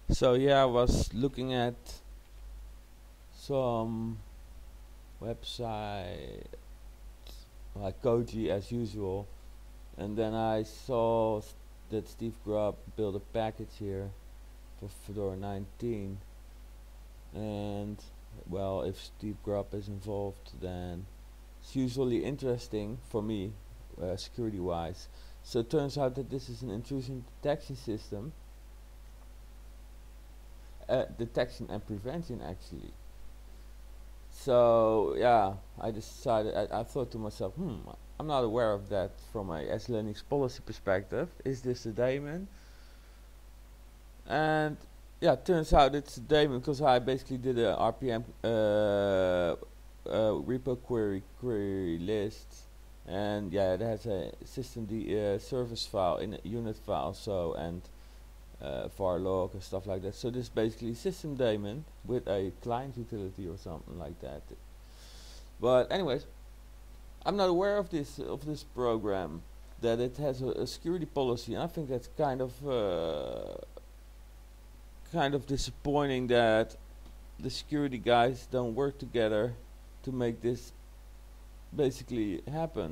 So yeah, I was looking at some website like Koji as usual, and then I saw that Steve Grubb built a package here for Fedora 19, and well, if Steve Grubb is involved, then it's usually interesting for me, security-wise. So it turns out that this is an intrusion detection system, detection and prevention actually. So yeah, I decided. I thought to myself, I'm not aware of that from a S Linux policy perspective. Is this a daemon? And yeah, turns out it's a daemon because I basically did a RPM repo query list, and yeah, it has a systemd service file in a unit file, so and var log and stuff like that. So this is basically system daemon with a client utility or something like that. But anyways, I'm not aware of this program, that it has a security policy, and I think that's kind of disappointing that the security guys don't work together to make this basically happen.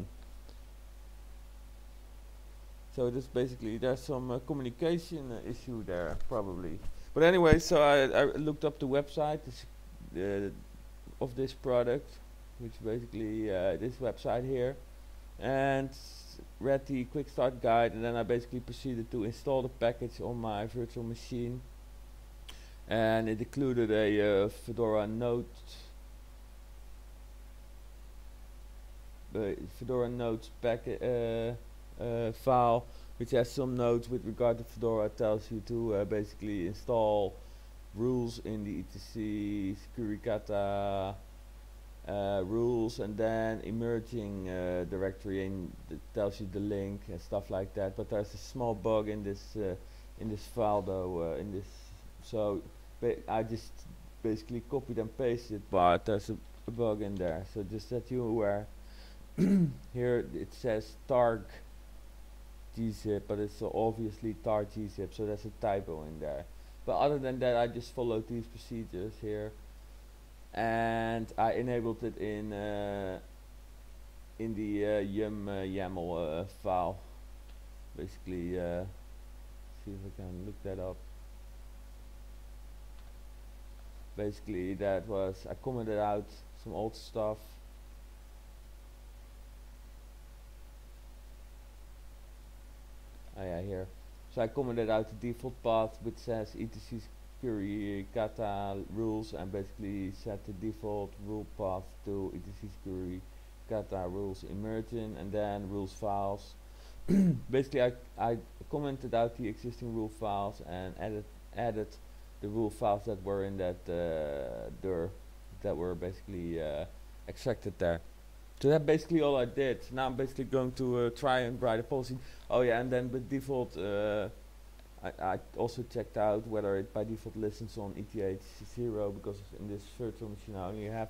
So this basically, there's some communication issue there probably. But anyway, so I looked up the website of this product, which basically this website here, and read the quick start guide, and then I basically proceeded to install the package on my virtual machine, and it included a Fedora notes packet file, which has some notes with regard to Fedora. It tells you to basically install rules in the etc securicata rules, and then emerging directory, and it tells you the link and stuff like that. But there's a small bug in this file though, so I just basically copied and pasted, but there's a bug in there, so just that you're aware. Here it says targ gzip, but it's obviously tar gzip, so there's a typo in there. But other than that, I just followed these procedures here, and I enabled it in the yum YAML file. Basically, see if I can look that up. Basically, that was, I commented out some old stuff. Oh yeah, here. So I commented out the default path, which says etc securicata rules, and basically set the default rule path to etc securicata rules emerging, and then rules files. Basically, I commented out the existing rule files and added the rule files that were in that dir, that were basically extracted there. So that's basically all I did. Now I'm basically going to try and write a policy. Oh yeah, and then by default, I also checked out whether it by default listens on ETH0, because in this virtual machine I only have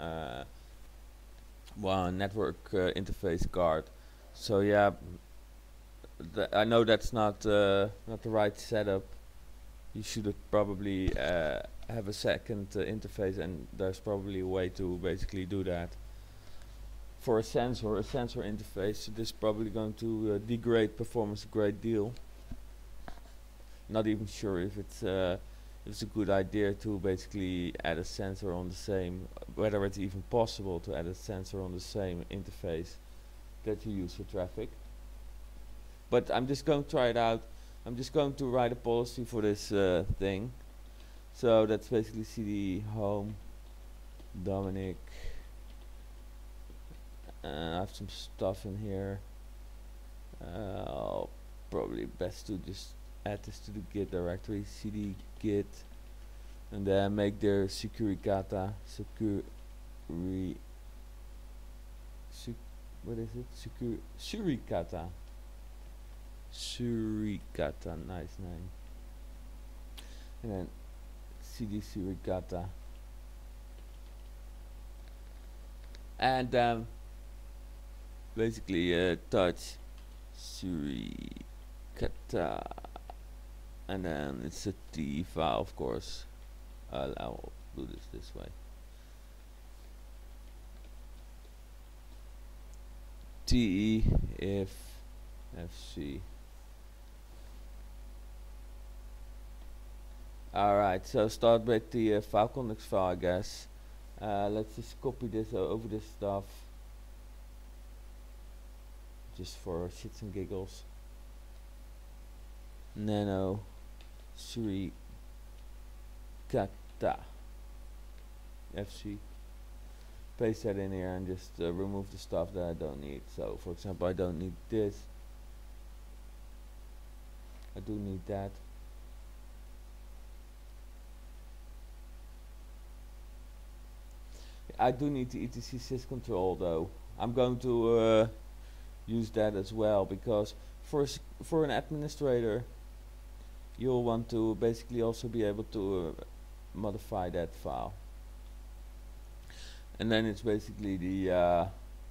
one network interface card. So yeah, I know that's not the right setup. You should probably have a second interface, and there's probably a way to basically do that. For a sensor interface, so this is probably going to degrade performance a great deal. Not even sure if it's a good idea to basically add a sensor on the same, whether it's even possible to add a sensor on the same interface that you use for traffic. But I'm just going to try it out. I'm just going to write a policy for this thing. So that's basically cd home Dominic. I have some stuff in here. Probably best to just add this to the git directory, cd git, and then make their securicata what is it? Suricata, nice name. And then cd suricata, and basically touch suricata, and then it's a T file, of course. I'll do this way. T if fc. Alright, so start with the file context file, I guess. Let's just copy this over this stuff, just for shits and giggles. Nano Sri Kata fc. Paste that in here and just remove the stuff that I don't need. So for example, I don't need this. I do need that. I do need the etc syscontrol though. I'm going to use that as well, because for an administrator you'll want to basically also be able to modify that file. And then it's basically the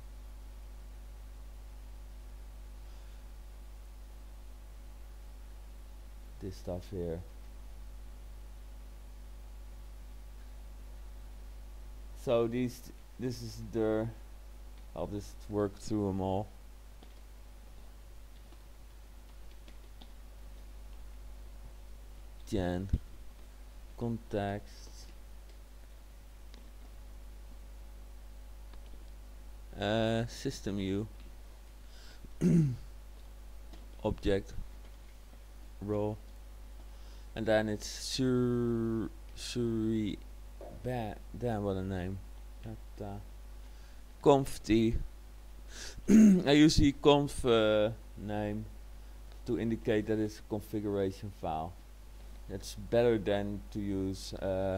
this stuff here. So this is the, I'll just work through them all. Gen context system u object role, and then it's suri damn, what a name. Conf t. I use the conf name to indicate that it's a configuration file. It's better than to use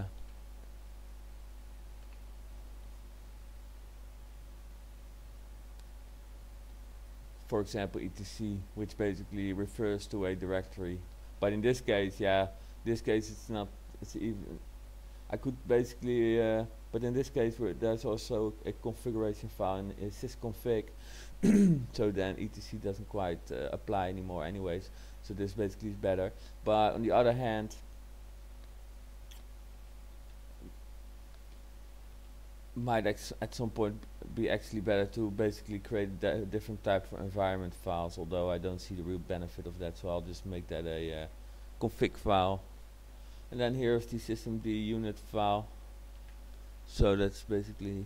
for example etc, which basically refers to a directory. But in this case, yeah, it's not, it's even, I could basically but in this case there's also a configuration file in sysconfig, so then etc doesn't quite apply anymore anyways, so this basically is better. But on the other hand, might at some point be actually better to basically create a different type of environment files, although I don't see the real benefit of that, so I'll just make that a config file. And then here's the systemd unit file, so that's basically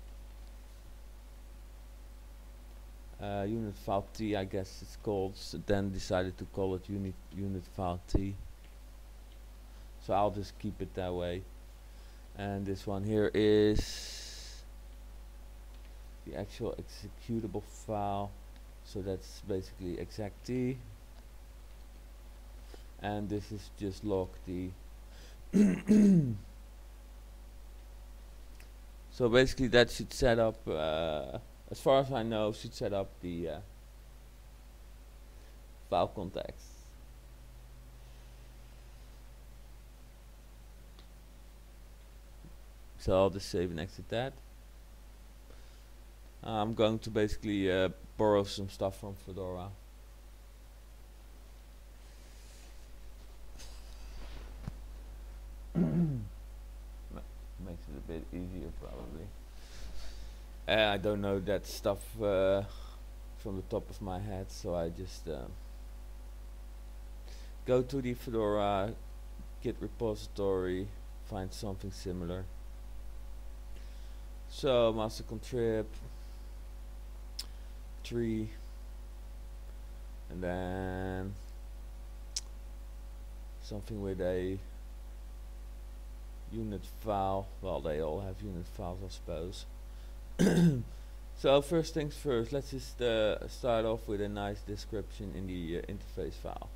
unit file t, I guess it's called, so then decided to call it unit file t, so I'll just keep it that way. And this one here is the actual executable file, so that's basically exec_t, and this is just log_d. So basically that should set up, as far as I know, should set up the file context. So I'll just save and exit that. I'm going to basically borrow some stuff from Fedora. Makes it a bit easier probably. I don't know that stuff from the top of my head, so I just go to the Fedora Git repository, find something similar. So master contrib tree, and then something with a unit file. Well, they all have unit files, I suppose. So first things first, let's just start off with a nice description in the interface file.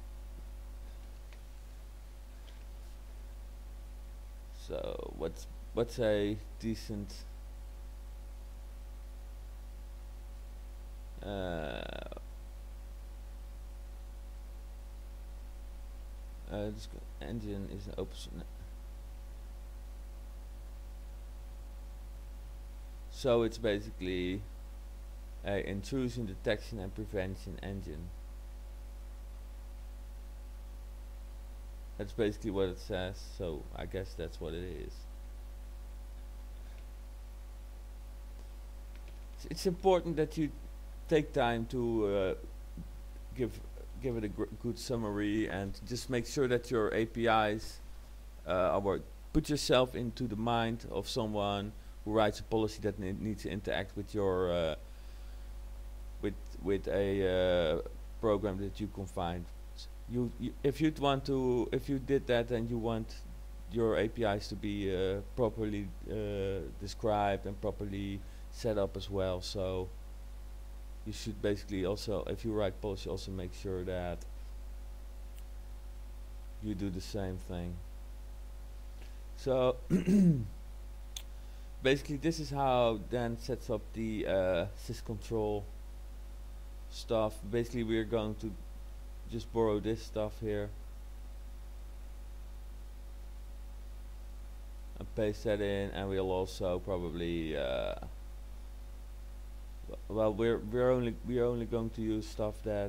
So what's a decent this engine is an open source. So it's basically a intrusion detection and prevention engine. That's basically what it says, so I guess that's what it is. It's important that you take time to give give it a good summary and just make sure that your APIs or put yourself into the mind of someone who writes a policy that needs to interact with your with a program that you confine. If you did that and you want your APIs to be properly described and properly set up as well, so you should basically also, if you write policy, also make sure that you do the same thing. So basically this is how Dan sets up the syscontrol stuff. Basically we're going to just borrow this stuff here and paste that in, and we'll also probably well, we're only going to use stuff that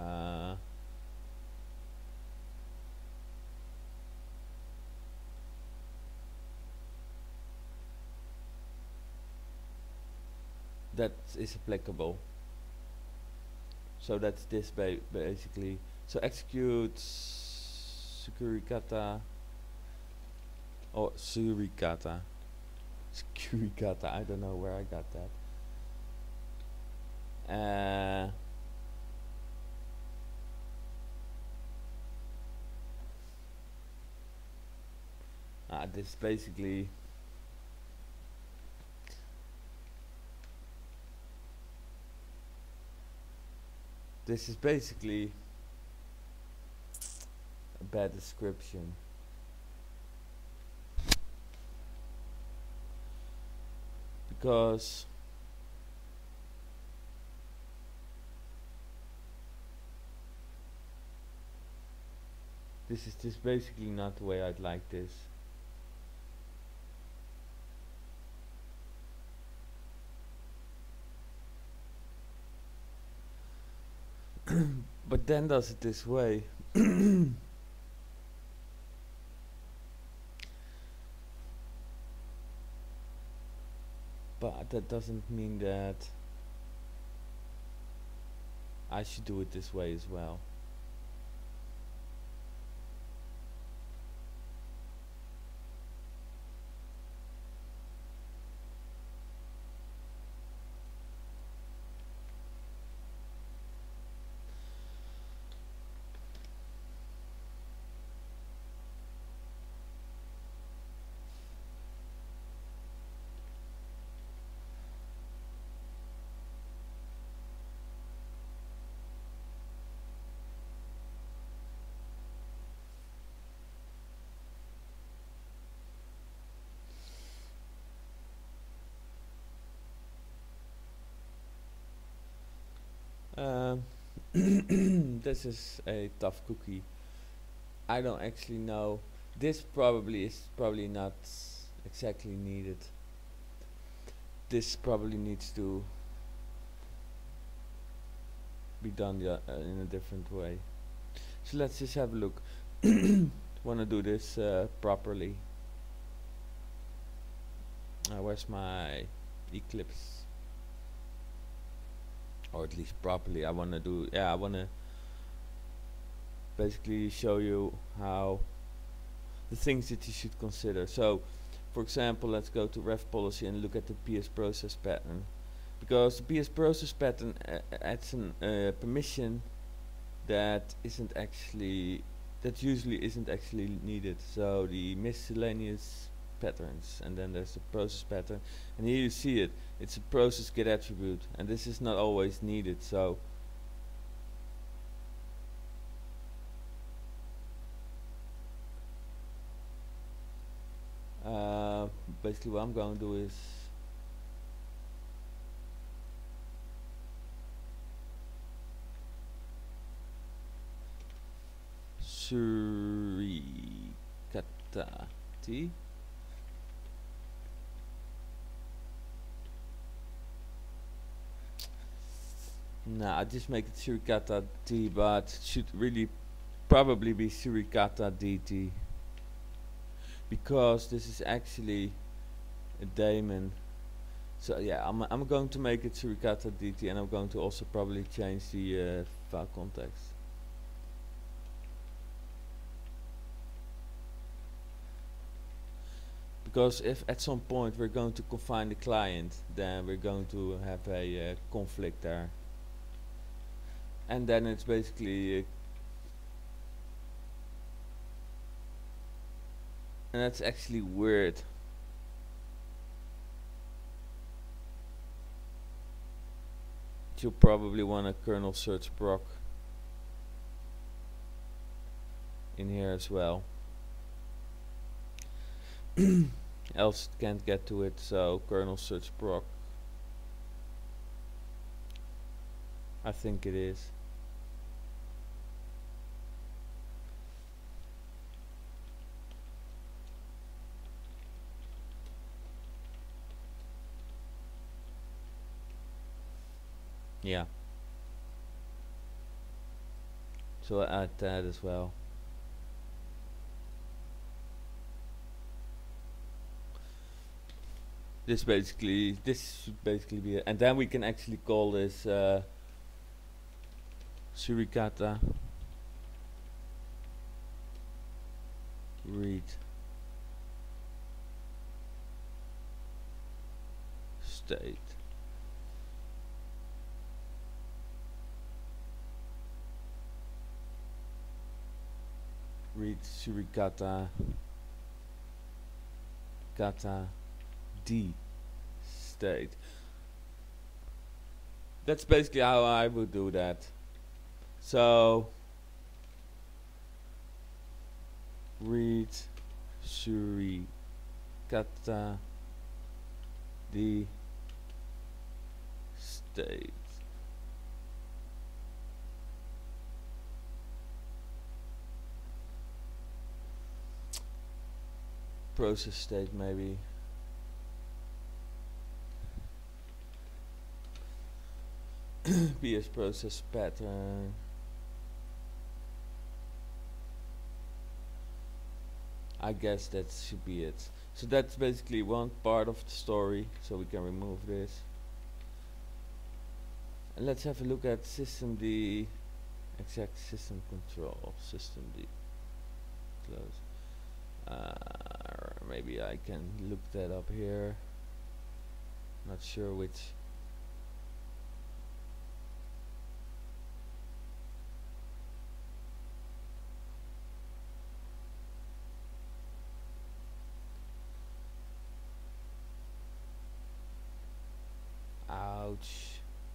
that is applicable. So that's this basically. So execute suricata or suricata. Suricata, I don't know where I got that. This basically this is basically a bad description. Because this is just basically not the way I'd like this. But Dan does it this way. But that doesn't mean that I should do it this way as well. This is a tough cookie. I don't actually know. This probably not exactly needed. This probably needs to be done in a different way. So let's just have a look. Wanna do this properly. Where's my Eclipse? Or at least properly. I wanna basically show you how the things that you should consider. So for example, let's go to ref policy and look at the PS process pattern, because the PS process pattern adds a permission that usually isn't actually needed. So the miscellaneous patterns, and then there's the process pattern, and here you see it. It's a process get attribute, and this is not always needed. So basically what I'm going to do is suricata t. Nah, I just make it suricata t, but it should really probably be Surikata DT, because this is actually a daemon. So yeah, I'm going to make it Surikata DT, and I'm going to also probably change the file context. Because if at some point we're going to confine the client, then we're going to have a conflict there. And then it's basically and that's actually weird. You'll probably want a kernel search proc in here as well. Else it can't get to it, so kernel search proc. I think it is. Yeah. So I'll add that as well. This should basically be it. And then we can actually call this Surikata read state. Read Surikata kata D state. That's basically how I would do that. So read Surikata D state. Process state maybe. PS process pattern. I guess that should be it. So that's basically one part of the story, so we can remove this. And let's have a look at systemd exact system control. Systemd close. Maybe I can look that up here. Not sure which. Ouch.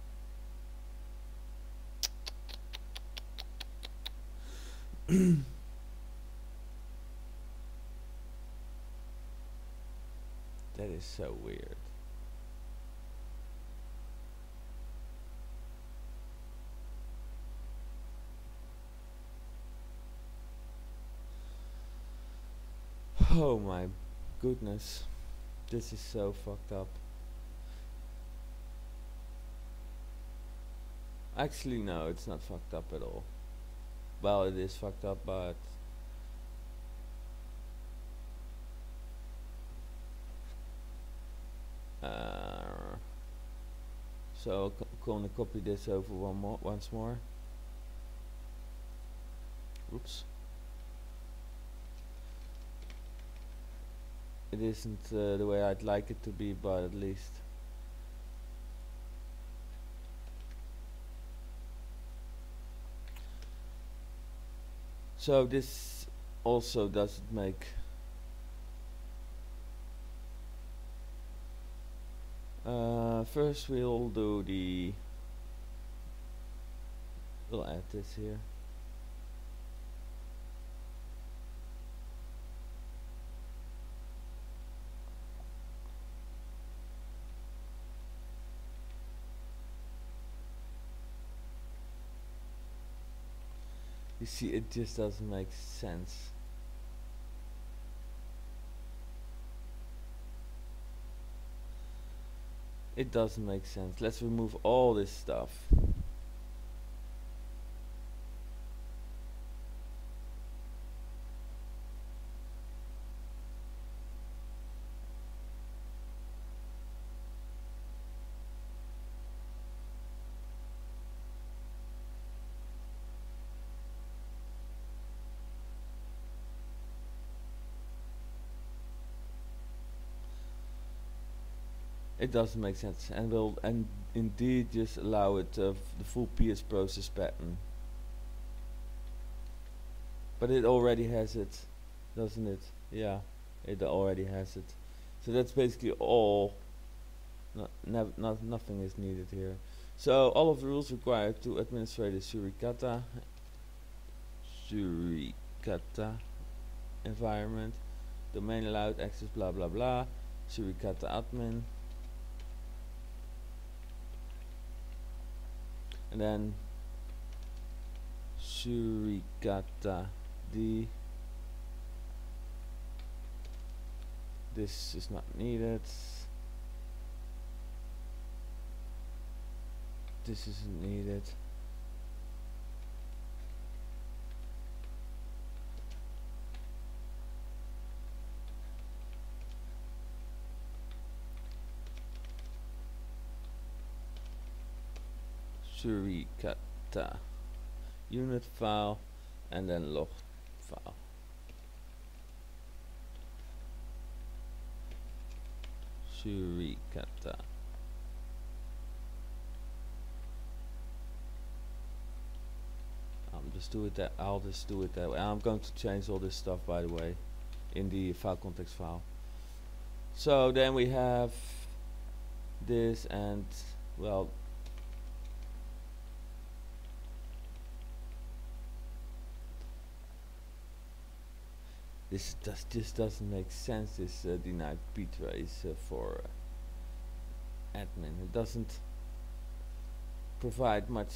That is so weird. Oh my goodness. This is so fucked up. Actually no, it's not fucked up at all. Well, it is fucked up, but so I'm gonna copy this over once more. Oops. It isn't the way I'd like it to be, but at least. So this also doesn't make first we'll add this here. You see, it just doesn't make sense. It doesn't make sense. Let's remove all this stuff. it doesn't make sense, and will and indeed just allow it the full PS process pattern. But it already has it, doesn't it? Yeah, it already has it. So that's basically all. Nothing is needed here. So all of the rules required to administrate the Suricata environment, domain allowed access, blah blah blah, Suricata admin, and then Suricata D. This is not needed. This isn't needed. Suricata unit file and then log file. Suricata. I'll just do it that way. I'm going to change all this stuff, by the way, in the file context file. So then we have this, and well, this doesn't make sense. This denied ptrace for admin. It doesn't provide much.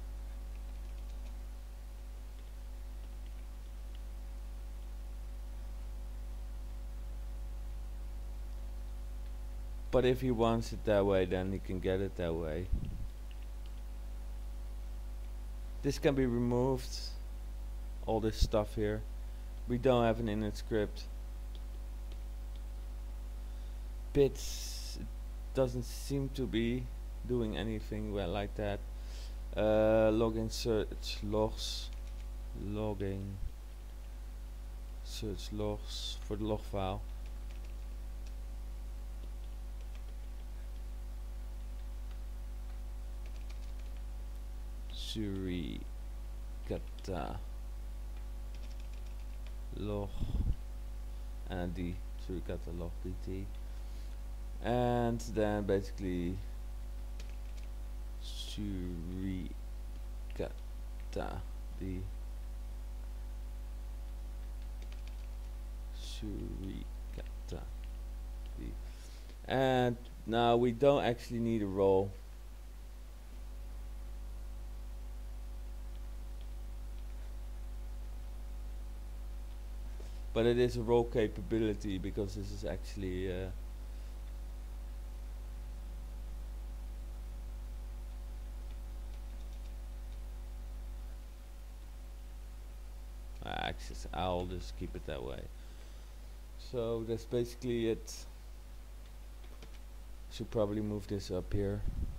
But if he wants it that way, then he can get it that way. This can be removed, all this stuff here. We don't have an init script. Bits doesn't seem to be doing anything well like that. Login search logs, logging search logs for the log file. Suricata log and the Suricata log pt, and then basically Suricata the Suricata the, and now we don't actually need a role. But it is a role capability because this is actually access. I'll just keep it that way. So that's basically it. Should probably move this up here.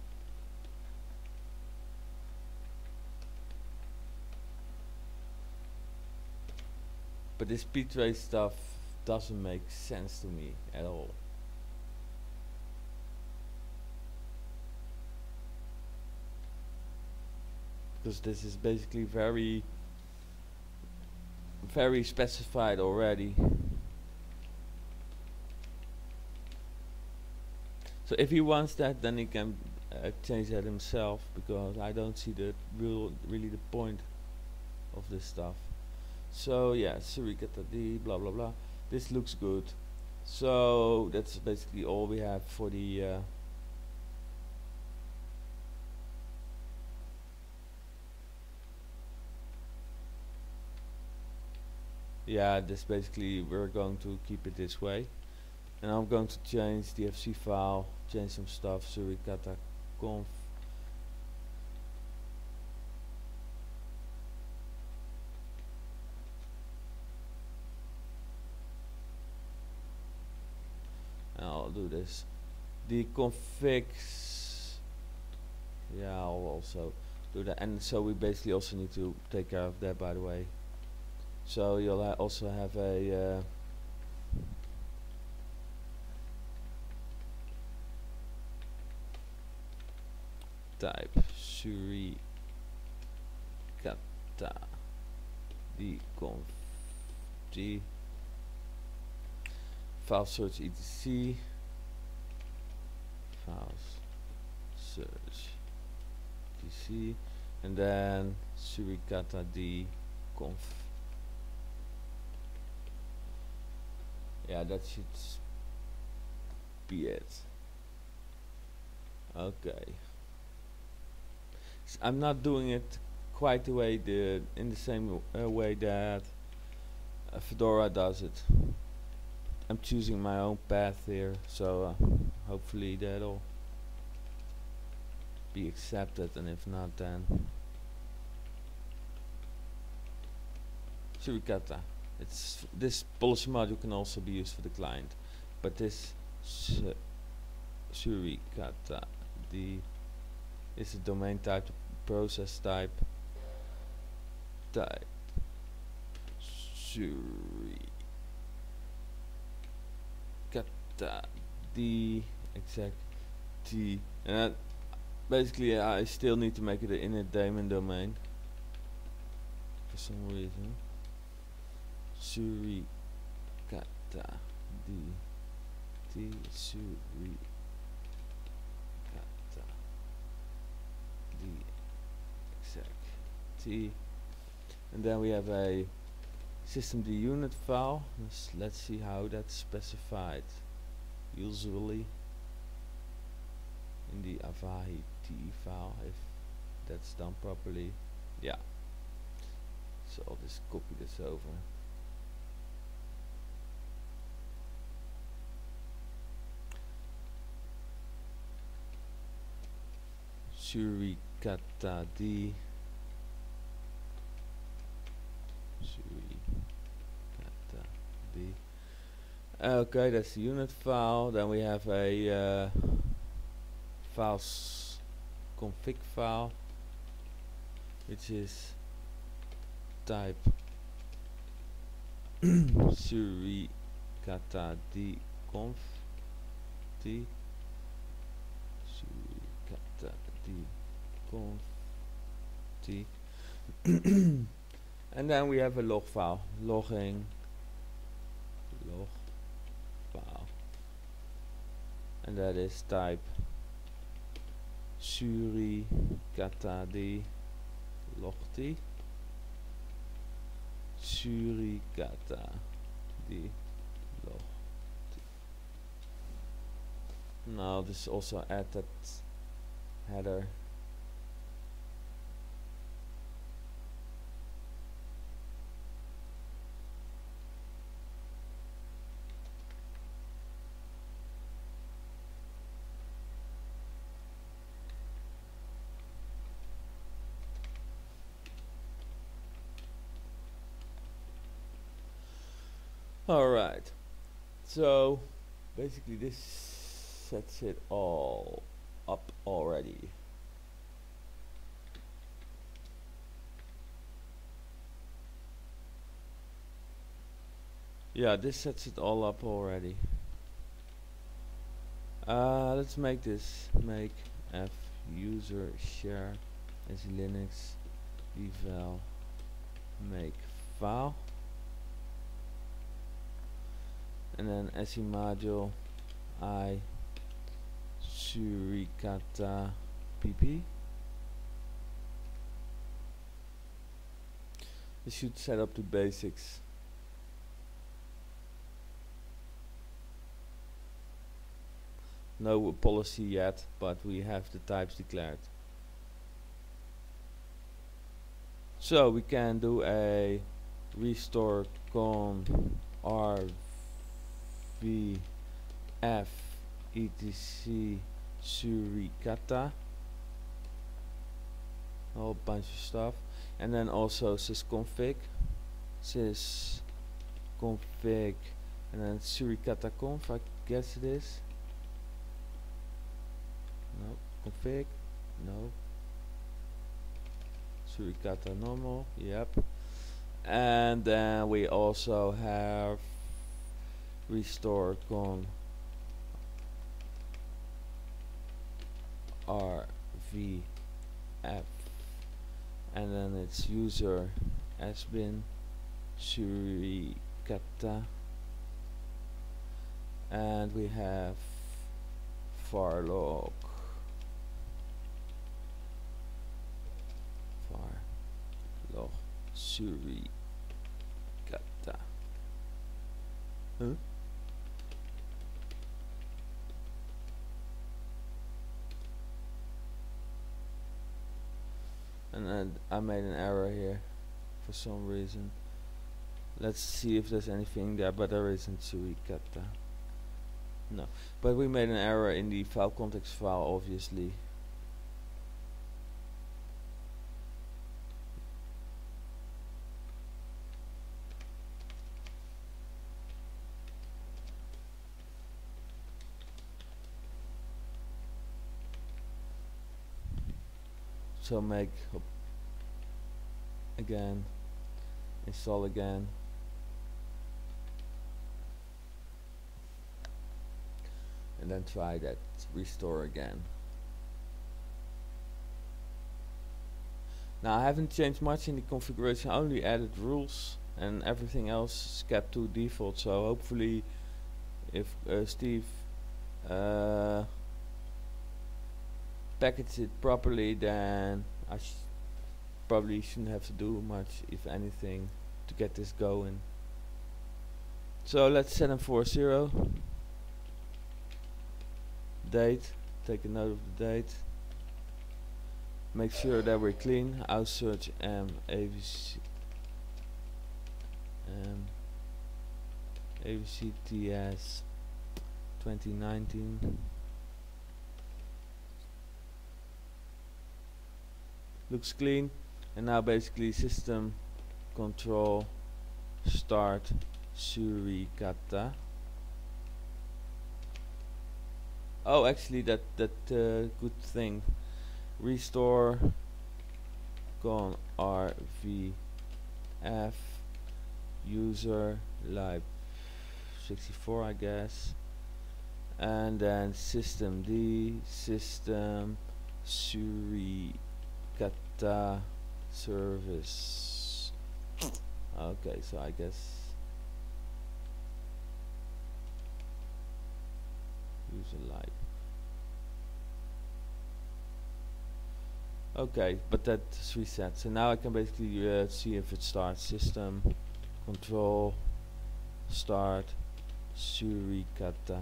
But this ptrace stuff doesn't make sense to me at all. Because this is basically very specified already. So if he wants that, then he can change that himself, because I don't see the really the point of this stuff. So yeah, Suricata D, blah blah blah. This looks good. So that's basically all we have for the yeah, this basically we're going to keep it this way. And I'm going to change the FC file, change some stuff, Suricata conf. I'll do this. The configs, yeah, I'll also do that. And so we basically also need to take care of that, by the way. So you'll also have a type suricata d conf d file search etc files search etc and then suricata d conf. Yeah, that should be it. Okay. I'm not doing it quite the way in the same way that Fedora does it. I'm choosing my own path here, so hopefully that'll be accepted, and if not, then suricata. This policy module can also be used for the client, but this suricata d is a domain type, process type suricata d exact t, and basically I still need to make it an init daemon domain for some reason. Suricata d t suricata d exact t, and then we have a systemd unit file. Let's see how that's specified. Usually in the Avahi t file, if that's done properly. Yeah, so I'll just copy this over. Suricata d suricata d. Okay, that's the unit file. Then we have a files config file, which is type suricata d conf t suricata d conf t and then we have a log file, logging log file, and that is type suricata d log t suricata d log t. Now this also add that header. Alright, so basically this sets it all up already. Yeah, this sets it all up already. Let's make this make f user share as Linux eval make file, and then SE module I suricata pp. This should set up the basics. No policy yet, but we have the types declared. So we can do a restore con rv f etc suricata, a whole bunch of stuff, and then also sysconfig and then suricata conf, I guess it is. No, config, no, suricata normal, yep. And then we also have restore con rv vf, and then it's user sbin suricata, and we have varlog suricata. Huh? And then I made an error here for some reason. Let's see if there's anything there, but there isn't suricata. No, but we made an error in the file context file, obviously. So make again, install again, and then try that restore again. Now I haven't changed much in the configuration, I only added rules and everything else is kept to default, so hopefully if Steve package it properly, then I probably shouldn't have to do much, if anything, to get this going. So let's set them for 0. Date, take a note of the date. Make sure that we're clean. Outsearch AVCTS 2019. Looks clean. And now basically system control start suricata. Oh, actually that good thing. Restore con rvf user lib 64, I guess, and then systemd system suricata service. Okay, so I guess user lib. Okay, but that's reset. So now I can basically see if it starts. System control start suricata.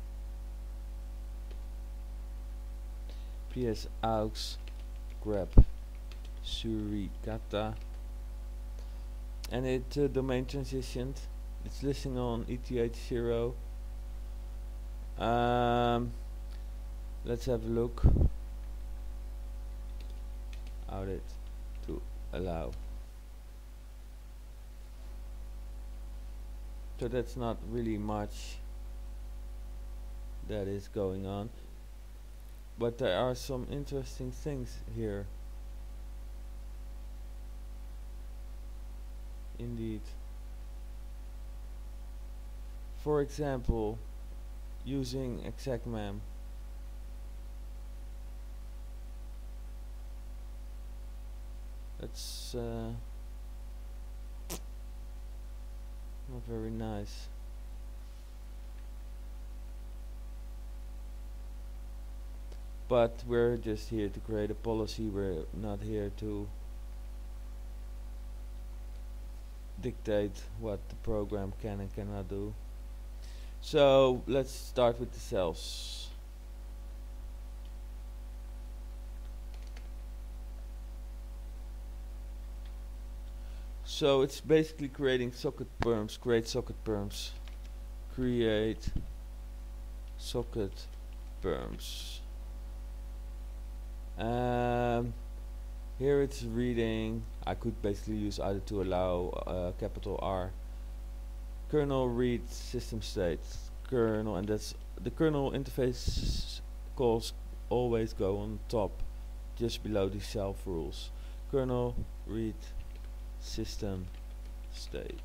ps aux grep suricata, and it domain transitioned. It's listing on ETH0. Let's have a look. Audit to allow. So that's not really much that is going on, but there are some interesting things here. Indeed. For example, using execmem. That's not very nice. But we're just here to create a policy. We're not here to dictate what the program can and cannot do. So let's start with the cells. So it's basically creating socket perms, create socket perms, create socket perms. Here it's reading. I could basically use either to allow capital R. Kernel read system state, kernel, and that's the kernel interface calls always go on top, just below the self rules. Kernel read system state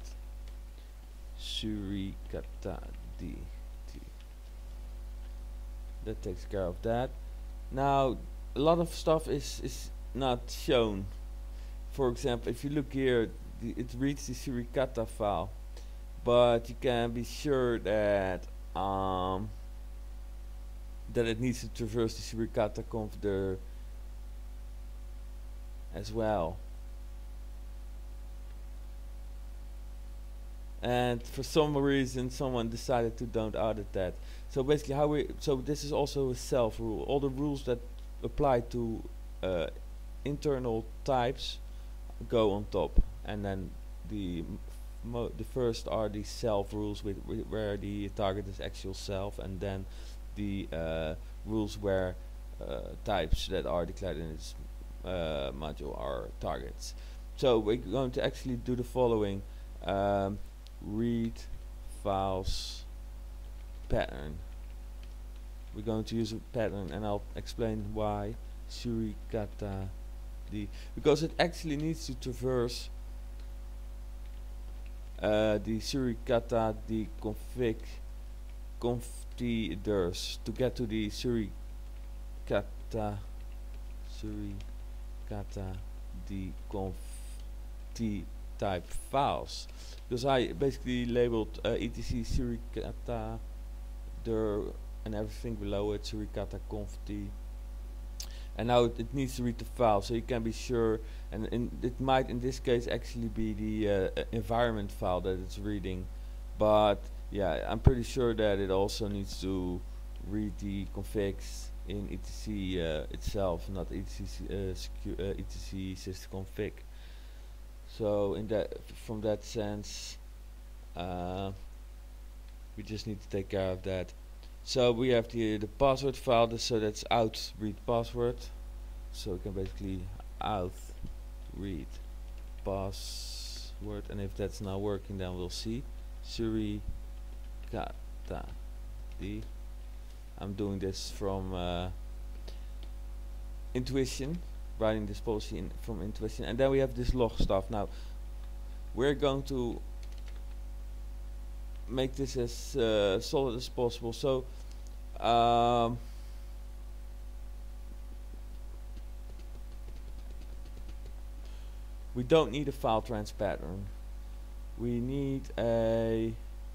suricata dt. That takes care of that. Now a lot of stuff is not shown. For example, if you look here, it reads the suricata file, but you can be sure that that it needs to traverse the suricata configure as well. And for some reason someone decided to don't audit that. So basically this is also a self rule. All the rules that apply to internal types go on top, and then the first are the self rules where the target is actual self, and then the rules where types that are declared in this module are targets. So we're going to actually do the following. Read files pattern. We're going to use a pattern, and I'll explain why suricata d, because it actually needs to traverse the suricata d config conftders to get to the suricata d conf t type files, because I basically labeled etc suricata der and everything below it suricata conft, and now it needs to read the file, so you can be sure, and it might in this case actually be the environment file that it's reading, but yeah, I'm pretty sure that it also needs to read the configs in etc itself, not etc etc sysconfig. So in that, from that sense, we just need to take care of that. So we have the password file, so that's out read password. So we can basically out read password, and if that's not working, then we'll see suricata d. I'm doing this from Intuition, writing this policy from Intuition, and then we have this log stuff. Now we're going to make this as solid as possible. So we don't need a file trans pattern. We need a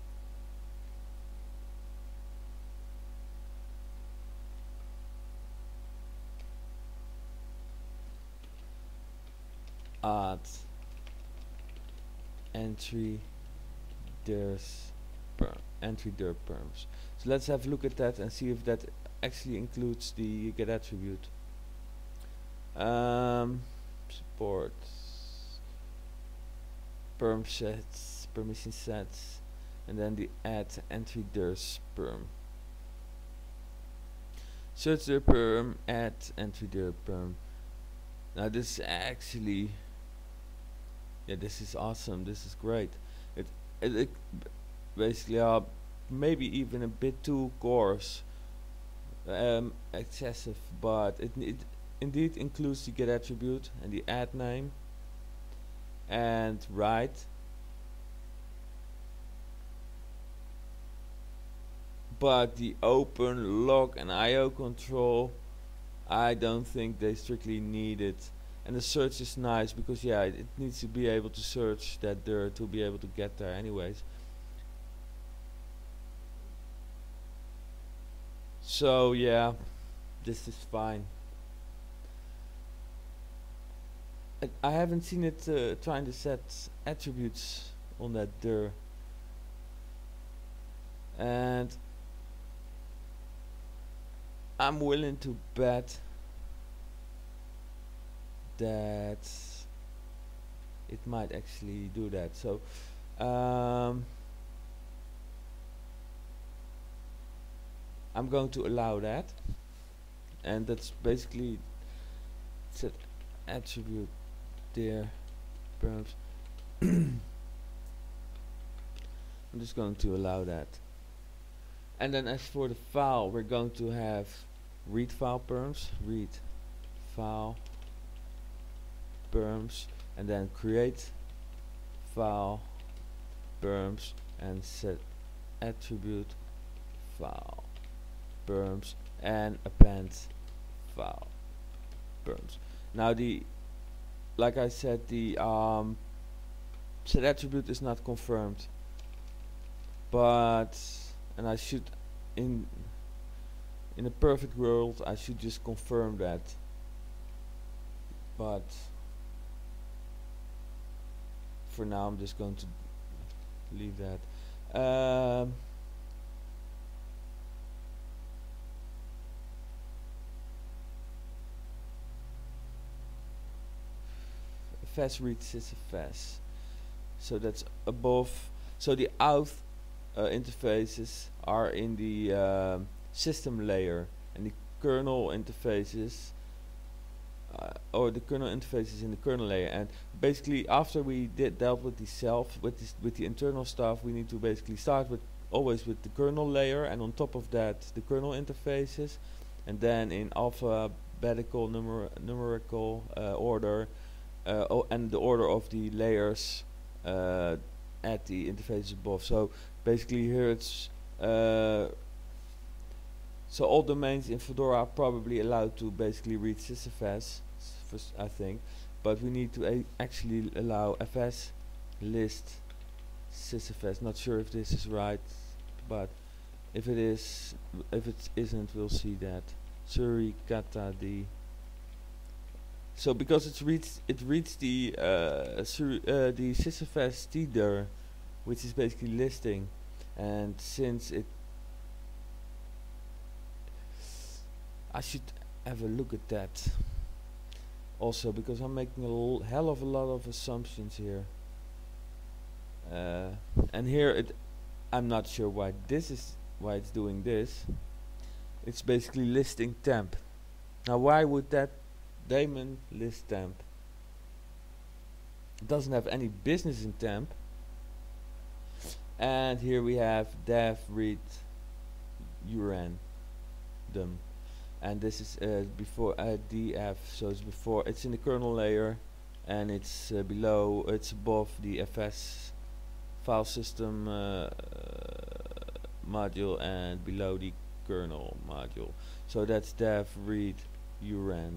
add entry dir perms. So let's have a look at that and see if that actually includes the get attribute. Support perm sets, permission sets, and then the add entry dir perm. Search dir perm, add entry dir perm. Now this is actually, yeah, this is awesome. This is great. It basically maybe even a bit too coarse, excessive, but it indeed includes the get attribute and the add name and write, but the open, log and IO control, I don't think they strictly need it. And the search is nice because yeah, it needs to be able to search that dir to be able to get there anyways. So yeah, this is fine. I haven't seen it trying to set attributes on that dir, and I'm willing to bet that it might actually do that. So I'm going to allow that, and that's basically set attribute dir perms. I'm just going to allow that, and then as for the file, we're going to have read file perms, read file perms, and then create file perms and set attribute file perms and append file perms. Now like I said, the set attribute is not confirmed, but and I should in a perfect world I should just confirm that, but for now I'm just going to leave that. Fast read sysfs, so that's above. So the out interfaces are in the system layer, and the kernel interfaces or the kernel interfaces in the kernel layer. And basically, after we dealt with the with the internal stuff, we need to basically start with always with the kernel layer, and on top of that the kernel interfaces, and then in alphabetical numerical order, and the order of the layers at the interfaces above. So basically here it's so all domains in Fedora are probably allowed to basically read sysfs, I think, but we need to actually allow fs list sysfs. Not sure if this is right, but if it is, if it isn't, we'll see that. Suricata d. So because it reads the sysfs tdir, which is basically listing, and since it, I should have a look at that also, because I'm making a hell of a lot of assumptions here, and here I'm not sure why it's doing this. It's basically listing temp. Now why would that daemon list temp? It doesn't have any business in temp. And here we have dev read urandom, and this is before df, so it's before, it's in the kernel layer, and it's below, it's above the fs file system module, and below the kernel module. So that's dev read urand,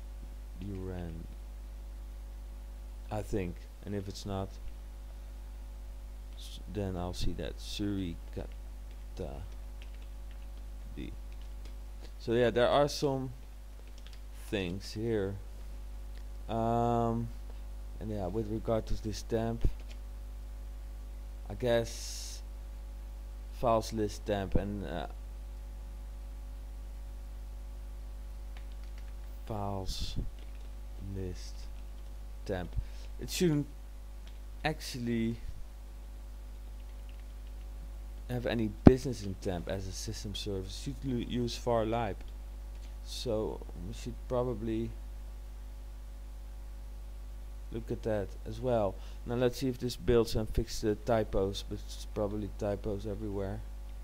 I think, and if it's not, then I'll see that suricata d. So yeah, there are some things here, and yeah, with regard to this temp, I guess files list temp and files list temp, it shouldn't actually have any business in temp as a system service. Should use var lib, so we should probably look at that as well. Now let's see if this builds and fixes the typos, but it's probably typos everywhere.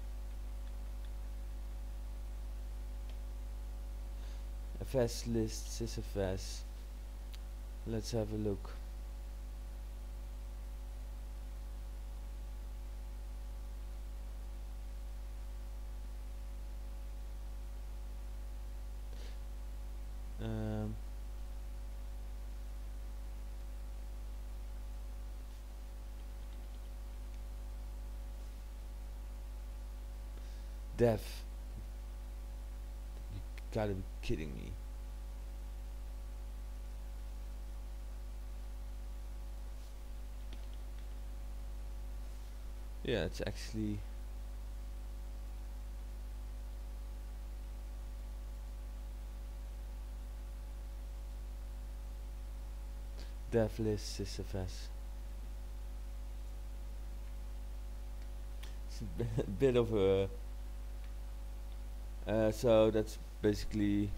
Fs list sysfs, let's have a look. Dev, you gotta be kidding me. Yeah, it's actually dev list sysfs. It's a bit of a so that's basically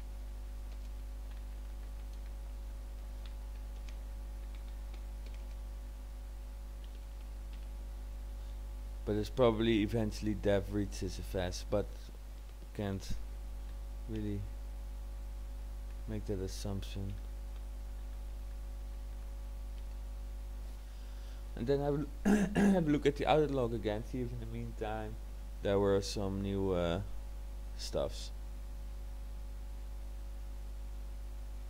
but it's probably eventually dev read sysfs, but can't really make that assumption. And then have have a look at the outer log again, see if in the meantime there were some new stuffs.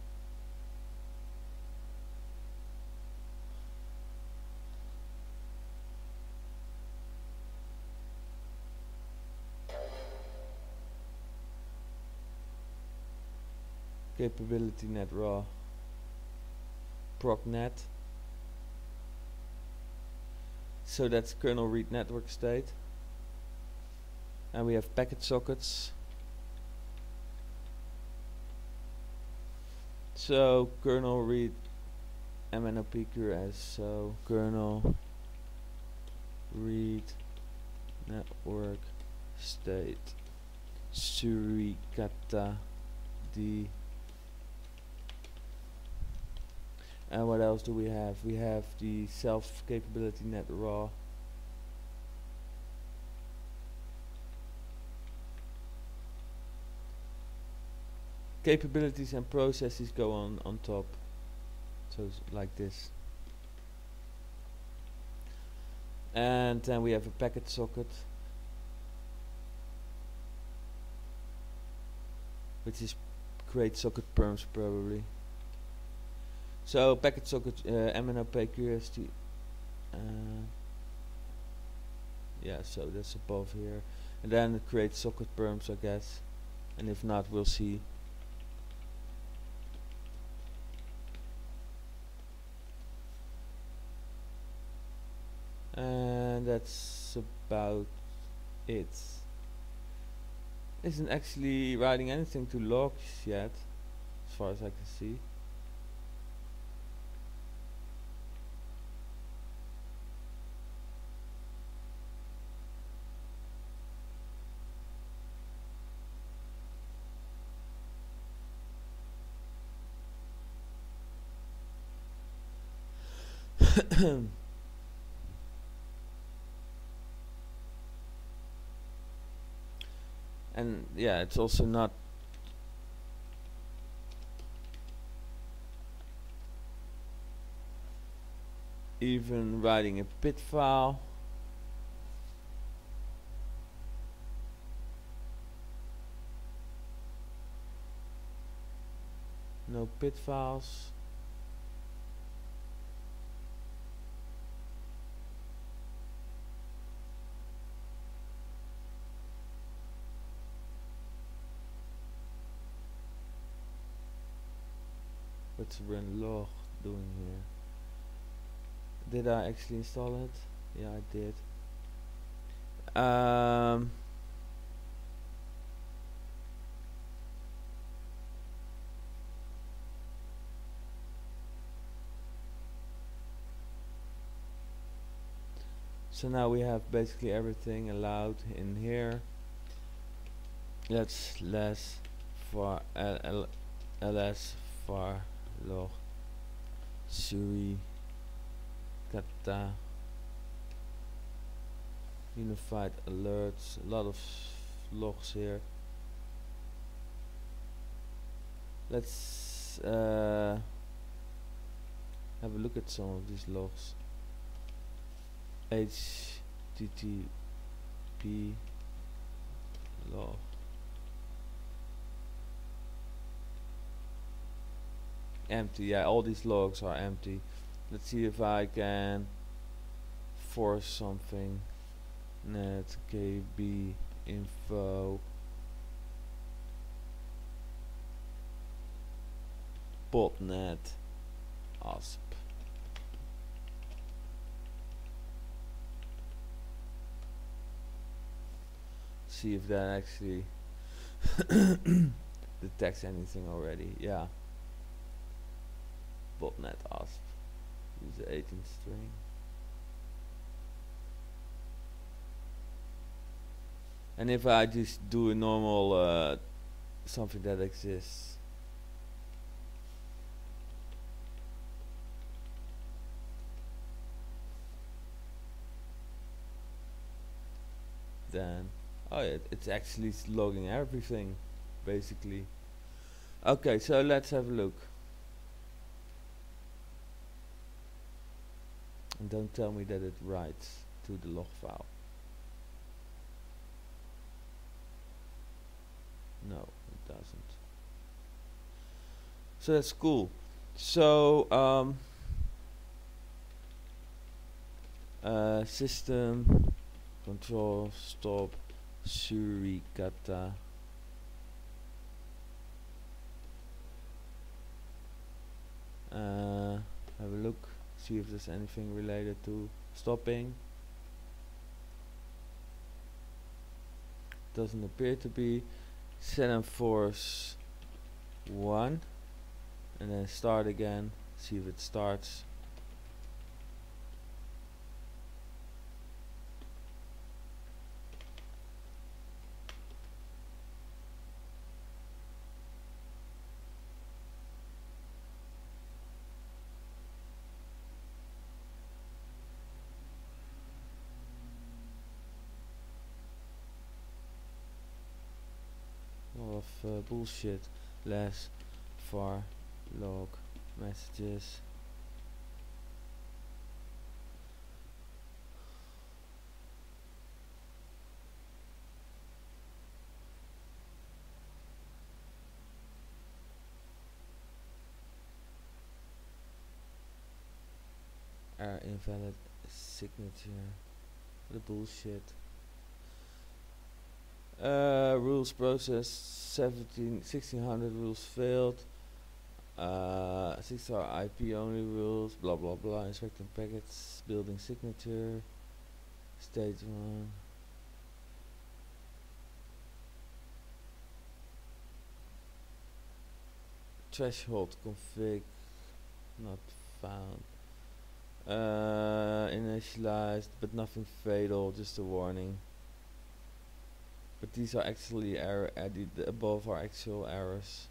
capability net raw procnet. So that's kernel read network state. And we have packet sockets. So kernel read MNOPQRS. So kernel read network state suricata d. And what else do we have? We have the self capability net raw. Capabilities and processes go on top. So like this. And then we have a packet socket, which is create socket perms probably. So packet socket MNOPQRS. Yeah, so that's above here, and then it creates socket perms, I guess, and if not, we'll see. And that's about it. Isn't actually writing anything to logs yet, as far as I can see. And yeah, it's also not even writing a PID file. No PID files. What's run log doing here? Did I actually install it? Yeah, I did. So now we have basically everything allowed in here. Let's ls var ls var log suri kata unified alerts. A lot of logs here. Let's have a look at some of these logs. HTTP log. Empty. Yeah, all these logs are empty. Let's see if I can force something. Net kb info botnet asp. See if that actually detects anything already. Yeah. Botnet asp. Use the 18 string. And if I just do a normal something that exists, then oh yeah, it's actually logging everything basically. Okay, so let's have a look. And don't tell me that it writes to the log file. No, it doesn't. So that's cool. So system control stop suricata Have a look, see if there's anything related to stopping. Doesn't appear to be. Set and force 1 and then start again, see if it starts. Of bullshit. Less var log messages. Error invalid signature. The bullshit. Rules processed 1600 rules failed. 6-hour IP only rules, blah blah blah. Inspecting packets, building signature, stage 1. Threshold config not found. Initialized, but nothing fatal, just a warning. But these are actually error added above our actual errors.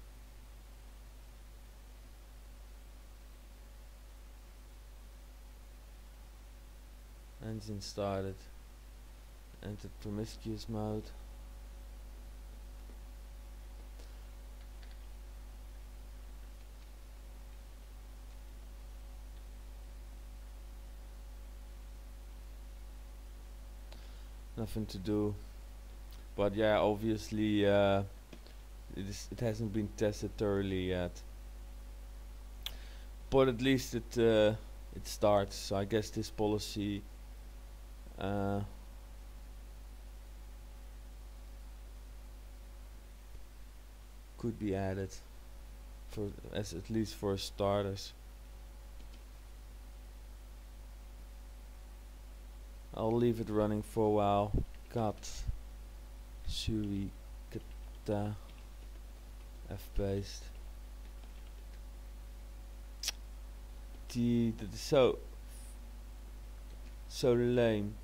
Engine started. Entered promiscuous mode. Nothing to do. But yeah, obviously it hasn't been tested thoroughly yet. But at least it starts. So I guess this policy could be added for at least for starters. I'll leave it running for a while. Cat sui kata f-paste. That is so lame.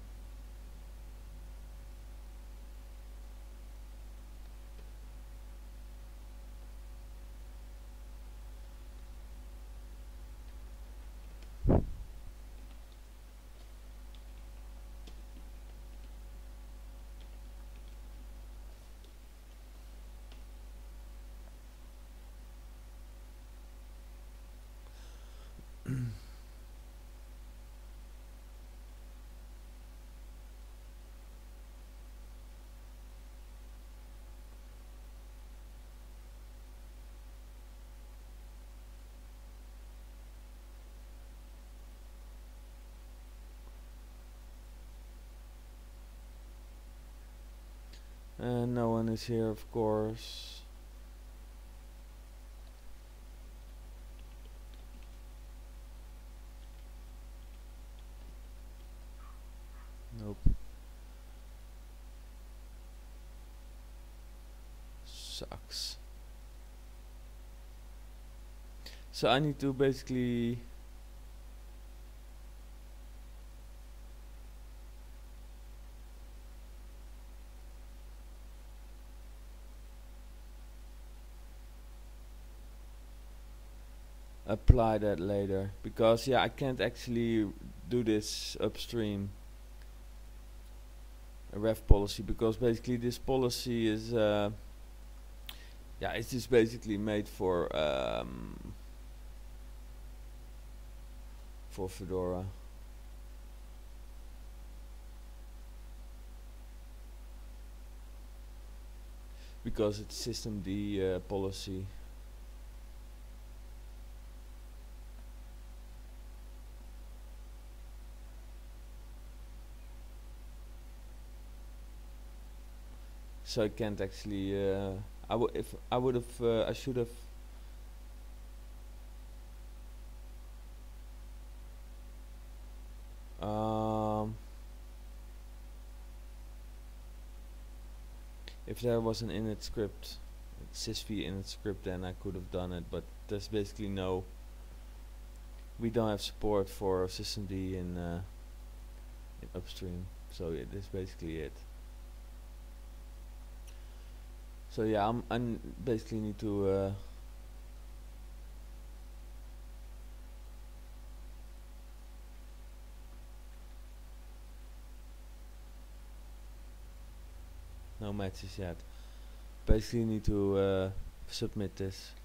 And no one is here, of course. Nope. Sucks. So I need to basically apply that later, because yeah, I can't actually do this upstream, a ref policy, because basically this policy is yeah, it's just basically made for Fedora. Because it's systemd policy. So I can't actually. I should have If there was an init script, sysv init script, then I could have done it, but there's basically we don't have support for systemd in upstream, so yeah, that's basically it. So yeah, I'm basically need to no matches yet. Basically need to submit this.